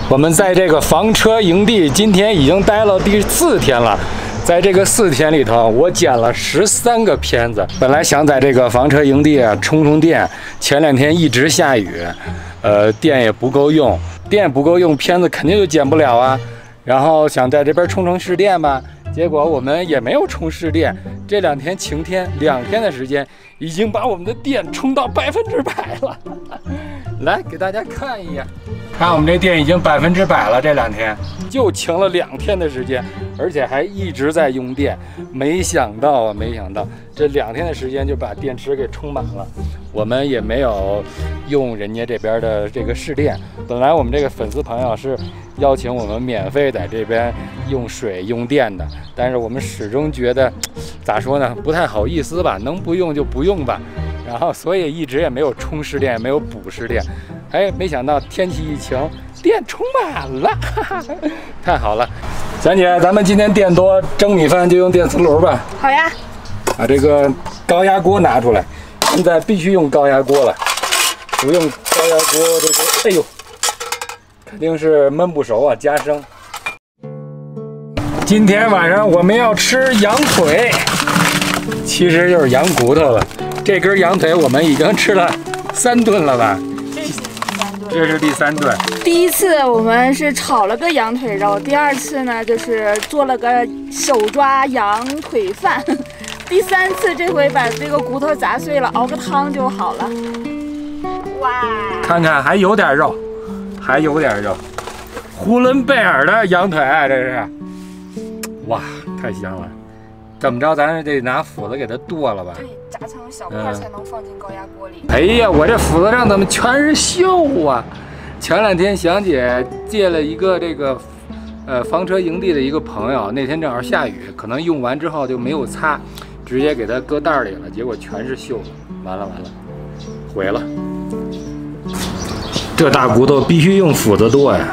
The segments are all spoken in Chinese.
我们在这个房车营地，今天已经待了第4天了。在这个4天里头，我剪了13个片子。本来想在这个房车营地啊充电，前2天一直下雨，电也不够用，片子肯定就剪不了啊。然后想在这边充市电吧，结果我们也没有充市电。这2天晴天，2天的时间已经把我们的电充到100%了。来给大家看一眼。看，我们这电已经100%了，这2天就晴了2天的时间，而且还一直在用电。没想到这2天的时间就把电池给充满了。我们也没有用人家这边的这个市电。本来我们这个粉丝朋友是邀请我们免费在这边用水用电的，但是我们始终觉得，咋说呢，不太好意思吧，能不用就不用吧。然后所以一直也没有充市电，也没有补市电。哎，没想到天气一晴，电充满了，哈哈，太好了！婵姐，咱们今天电多，蒸米饭就用电磁炉吧。 好呀。 把这个高压锅拿出来，现在必须用高压锅了，不用高压锅这个，哎呦，肯定是焖不熟啊，加生。今天晚上我们要吃羊腿，其实就是羊骨头了。这根羊腿我们已经吃了3顿了吧？这是第3顿。 第一次我们是炒了个羊腿肉，第2次呢就是做了个手抓羊腿饭，第3次这回把这个骨头砸碎了，熬个汤就好了。哇！ 看看还有点肉，呼伦贝尔的羊腿，这是，哇，太香了。怎么着，咱得拿斧子给它剁了吧？ 对，炸成小块才能放进高压锅里。 哎呀，我这斧子上怎么全是锈啊？前2天祥姐借了一个这个房车营地的一个朋友，那天正好下雨，可能用完之后就没有擦，直接给它搁袋里了，结果全是锈了，完了，毁了。这大骨头必须用斧子剁呀。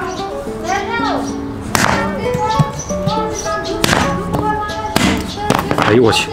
哎呦我去！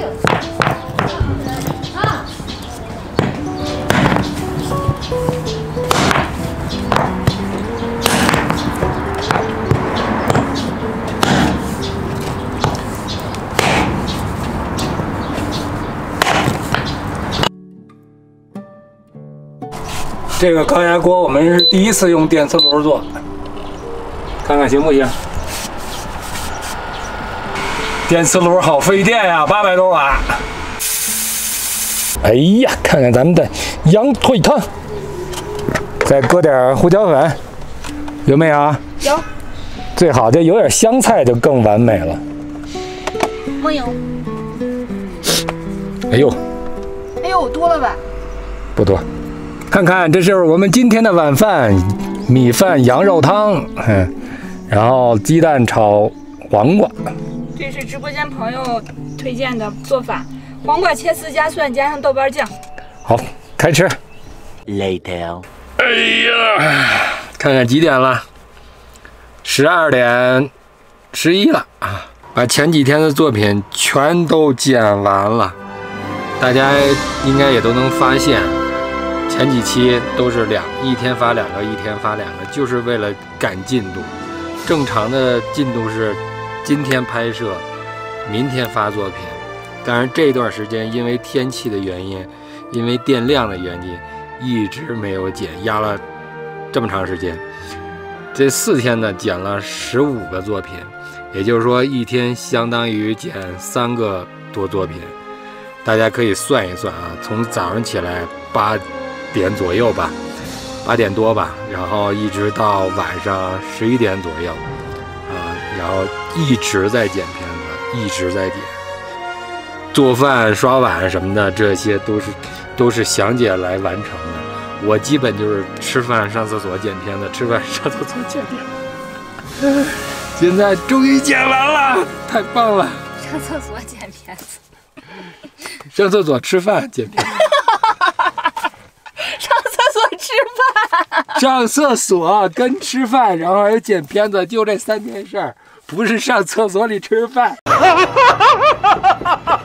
这个高压锅我们是第1次用电磁炉做，看看行不行？电磁炉好费电呀，800多瓦。哎呀，看看咱们的羊腿汤，再搁点胡椒粉，有没有？ 有。 最好就有点香菜就更完美了。 没有。 哎呦， 多了吧？ 不多。看看，这就是我们今天的晚饭，米饭羊肉汤，然后鸡蛋炒黄瓜。 这是直播间朋友推荐的做法，黄瓜切丝加蒜，加上豆瓣酱。 好，开吃。 Later。 哎呀，看看几点了？12点11了啊！把前几天的作品全都剪完了，大家应该也都能发现，前几期都是一天发2个，一天发2个，就是为了赶进度。正常的进度是今天拍摄，明天发作品。当然这段时间因为天气的原因，因为电量的原因，一直没有剪，压了这么长时间。这4天呢，剪了15个作品，也就是说一天相当于剪3个多作品。大家可以算一算啊，从早上起来8点左右吧，8点多吧，然后一直到晚上11点左右。然后一直在剪片子，一直在剪，做饭、刷碗什么的，这些都是祥姐来完成的。我基本就是吃饭、上厕所剪片子，吃饭、上厕所剪片子。现在终于剪完了，太棒了！ 上厕所剪片子， 上厕所吃饭剪片子， 上厕所吃饭， 上厕所跟吃饭，然后还有剪片子，就这3件事儿。不是上厕所里吃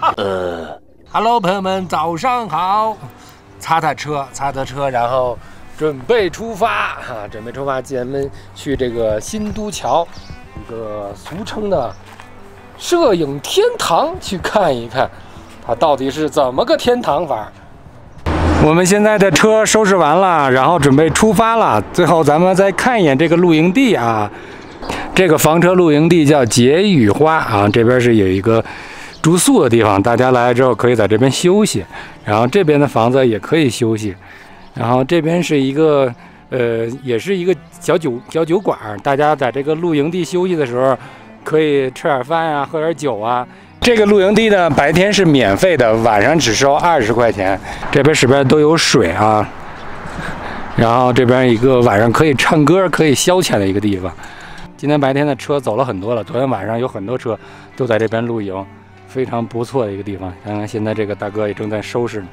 饭。Hello， 朋友们，早上好。擦擦车，然后准备出发哈，准备出发，咱们去这个新都桥，一个俗称的摄影天堂去看一看，它到底是怎么个天堂法。我们现在的车收拾完了，然后准备出发了。最后咱们再看一眼这个露营地啊，这个房车露营地叫解语花啊，这边是有一个住宿的地方，大家来了之后可以在这边休息，然后这边的房子也可以休息。然后这边是一个也是一个小酒馆，大家在这个露营地休息的时候，可以吃点饭啊，喝点酒啊。这个露营地呢，白天是免费的，晚上只收20块钱。这边里边都有水啊，然后这边一个晚上可以唱歌、可以消遣的一个地方。今天白天的车走了很多了，昨天晚上有很多车都在这边露营，非常不错的一个地方。看看现在这个大哥也正在收拾呢。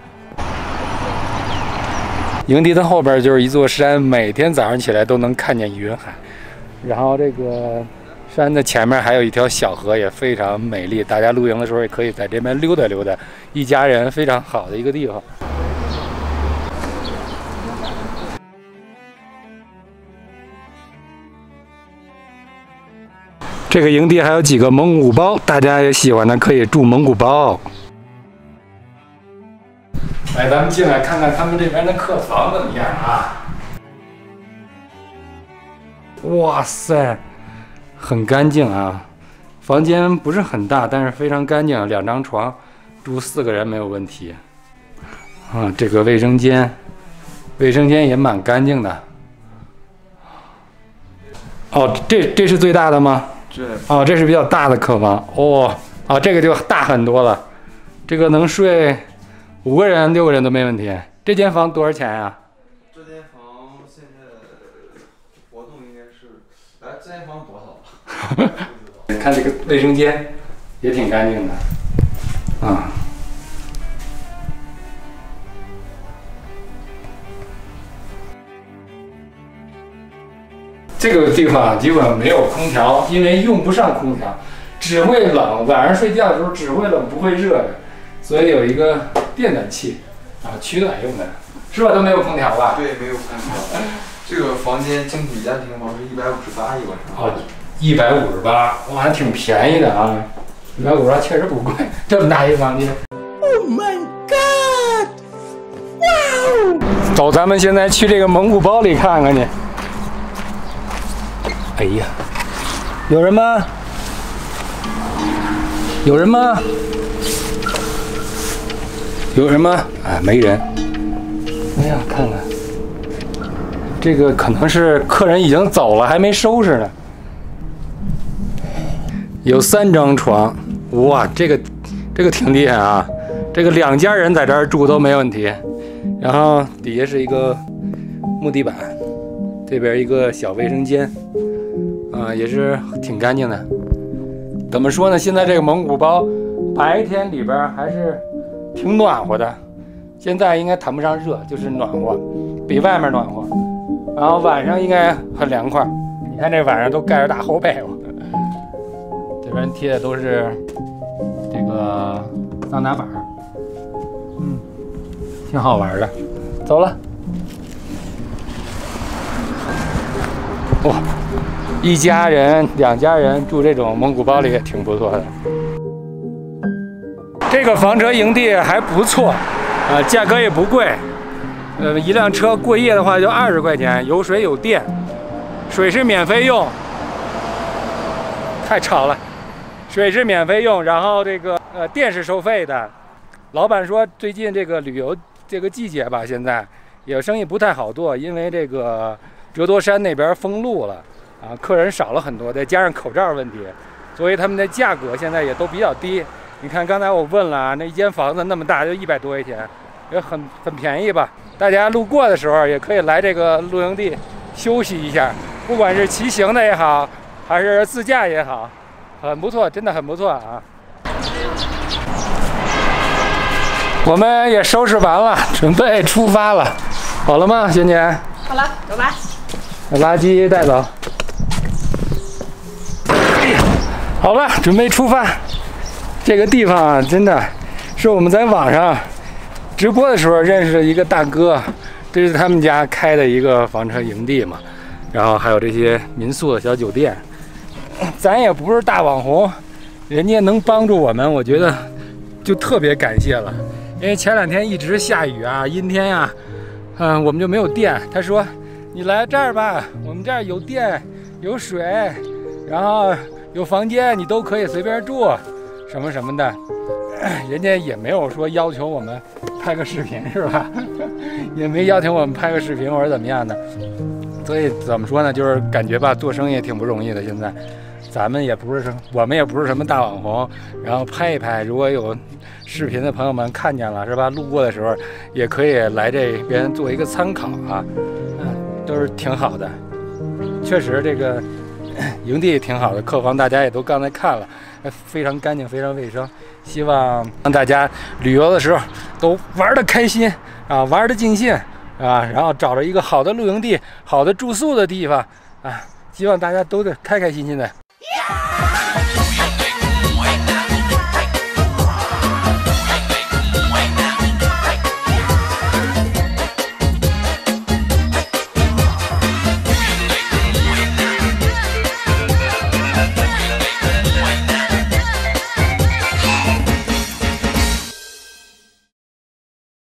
营地的后边就是一座山，每天早上起来都能看见云海。然后这个山的前面还有一条小河，也非常美丽。大家露营的时候也可以在这边溜达溜达，一家人非常好的一个地方。这个营地还有几个蒙古包，大家也喜欢的可以住蒙古包。来，咱们进来看看他们这边的客房怎么样啊？哇塞，很干净啊！房间不是很大，但是非常干净，2张床，住4个人没有问题。啊，这个卫生间也蛮干净的。哦，这是最大的吗？哦，这是比较大的客房。哦，这个就大很多了，这个能睡5个人、6个人都没问题。这间房多少钱呀？ 这间房现在活动应该是，这间房多少？ 你看这个卫生间也挺干净的，啊。这个地方基本没有空调，因为用不上空调，只会冷。晚上睡觉的时候只会冷，不会热的，所以有一个电暖器啊，取暖用的，是吧？都没有空调吧？ 对，没有空调。这个房间整体家庭房是158一晚上。 哦，158，哇，还挺便宜的啊！158确实不贵，这么大一房间。Oh my god！ 哇哦！走，咱们现在去这个蒙古包里看看去。哎呀，有人吗？有人吗？有人吗？啊，没人。哎呀，看看，这个可能是客人已经走了，还没收拾呢。有3张床，哇，这个挺厉害啊！这个2家人在这儿住都没问题。然后底下是一个木地板，这边一个小卫生间。也是挺干净的。怎么说呢？现在这个蒙古包白天里边还是挺暖和的，现在应该谈不上热，就是暖和，比外面暖和。然后晚上应该很凉快。你看这晚上都盖着大厚被窝，这边贴的都是这个桑拿板，挺好玩的。走了。哇！1家人、2家人住这种蒙古包里也挺不错的。这个房车营地还不错，价格也不贵。一辆车过夜的话就20块钱，有水有电，水是免费用。太吵了，水是免费用，然后这个电是收费的。老板说最近这个旅游这个季节吧，现在也生意不太好做，因为这个折多山那边封路了。客人少了很多，再加上口罩问题，所以他们的价格现在也都比较低。你看刚才我问了，那一间房子那么大就100多块钱，也很便宜吧？大家路过的时候也可以来这个露营地休息一下，不管是骑行的也好，还是自驾也好，很不错，真的很不错啊！我们也收拾完了，准备出发了，好了吗，萱姐？ 好了，走吧。 把垃圾带走。好了，准备出发。这个地方啊，真的是我们在网上直播的时候认识的一个大哥， 这是他们家开的一个房车营地嘛，然后还有这些民宿的小酒店。咱也不是大网红，人家能帮助我们，我觉得就特别感谢了。因为前2天一直下雨啊，阴天呀，我们就没有电。他说：“你来这儿吧，我们这儿有电、有水，然后有房间，你都可以随便住，什么什么的。”人家也没有说要求我们拍个视频是吧？也没要求我们拍个视频或者怎么样的。所以怎么说呢？就是感觉吧，做生意挺不容易的。现在，我们也不是什么大网红，然后拍一拍，如果有视频的朋友们看见了是吧？路过的时候也可以来这边做一个参考啊，都是挺好的。确实这个营地挺好的，客房大家也都刚才看了，非常干净，非常卫生。希望让大家旅游的时候都玩得开心啊，玩得尽兴啊，然后找着一个好的露营地、好的住宿的地方啊，希望大家都得开开心心的